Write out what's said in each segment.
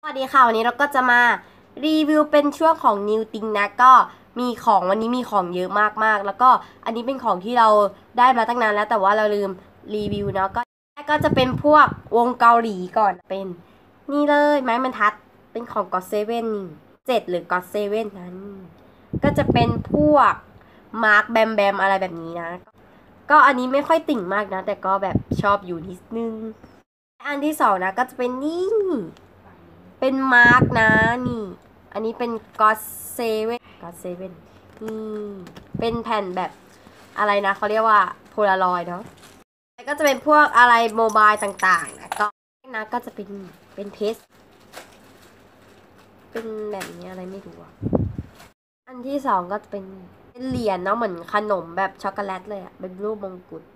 สวัสดีค่ะวันนี้เราก็จะมารีวิวเป็นช่วงของ New Thing นะก็มีของวันนี้มีของเยอะมากๆแล้วก็อันนี้เป็นของที่เราได้มาตั้งนานแล้วแต่ว่าเราลืมรีวิวเนาะก็จะเป็นพวกวงเกาหลีก่อนเป็นนี่เลยไม้บรรทัดเป็นของ GOT7 7หรือ GOT7 นั้นก็จะเป็นพวกมาร์คแบมแบมอะไรแบบนี้นะก็อันนี้ไม่ค่อยติ่งมากนะแต่ก็แบบชอบอยู่นิดนึงอันที่สองนะก็จะเป็นนี่เป็นมาร์กนะนี่ อันนี้เป็น GOT7 นี่เป็นแผ่นแบบอะไรนะเขาเรียกว่าโพลารอยด์เนาะแล้วก็จะเป็นพวกอะไรโมบายต่างๆนะก็จะเป็นเพสเป็นแบบนี้อะไรไม่รู้อะอันที่สองก็จะเป็นเหรียญเนาะเหมือนขนมแบบช็อกโกแลตเลยอะเป็นรูปมงกุฎ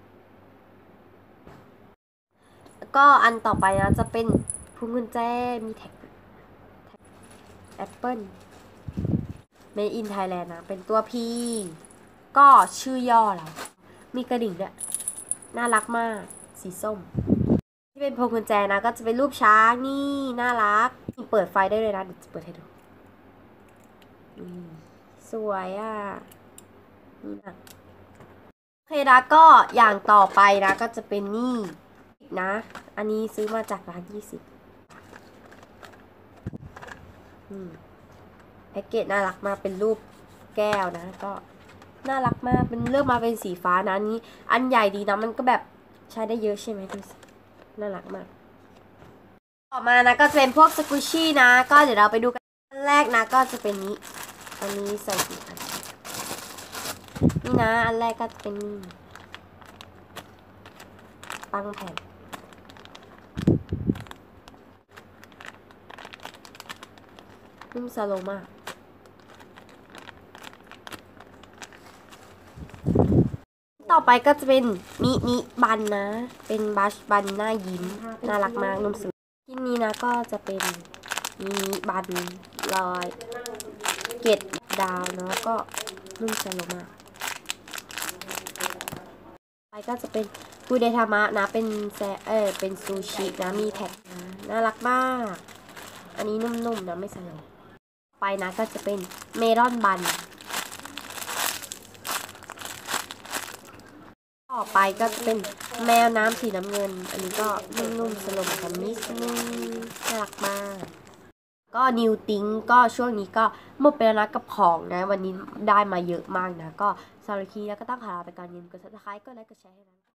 แล้วก็อันต่อไปนะจะเป็นพวงกุญแจมีแท็กแอปเปิล Made in Thailand นะเป็นตัว P ก็ชื่อย่อเรามีกระดิ่งด้วยน่ารักมากสีส้มที่เป็นพวงกุญแจนะก็จะเป็นรูปช้างนี่น่ารักเปิดไฟได้เลยนะเดี๋ยวจะเปิดให้ดูสวยอ่ะนี่นะโอเคนะก็อย่างต่อไปนะก็จะเป็นนี่นะอันนี้ซื้อมาจากร้าน20แพ็กเกจน่ารักมากเป็นรูปแก้วนะก็น่ารักมากเป็นเลือกมาเป็นสีฟ้านะนี้อันใหญ่ดีนะมันก็แบบใช้ได้เยอะใช่ไหมดูสิน่ารักมากต่อมานะก็จะเป็นพวกสกูชี่นะก็เดี๋ยวเราไปดูกันอันแรกนะก็จะเป็นนี้อันนี้ใส่สีอันนี่นะอันแรกก็จะเป็นนี่ตั้งแผ่นนุ่มสโลมากต่อไปก็จะเป็นมิบันนะเป็นบัชบันหน้ายิ้มน่ารักมากนุ่มสโลที่นี้นะก็จะเป็นมิบันลอยเกตดาวเนาะก็นุ่มสโลมากไปก็จะเป็นฟูเดทามะนะเป็นเป็นซูชินะมีแท็กนะน่ารักมากอันนี้นุ่มๆนะไม่สโลไปนะก็จะเป็นเมลอนบันต่อไปก็จะเป็นแมวน้ำสีน้ำเงินอันนี้ก็นุ่มๆสโลมกันนิดนึงน่ารักมากก็นิวติงก็ช่วงนี้ก็หมดไปแล้วนะกับของนะวันนี้ได้มาเยอะมากนะก็สำหรับคลิปนี้แล้วก็ต้องขอลาไปก่อนอย่าลืมกด subscribe กดไลค์กดแชร์ให้นะ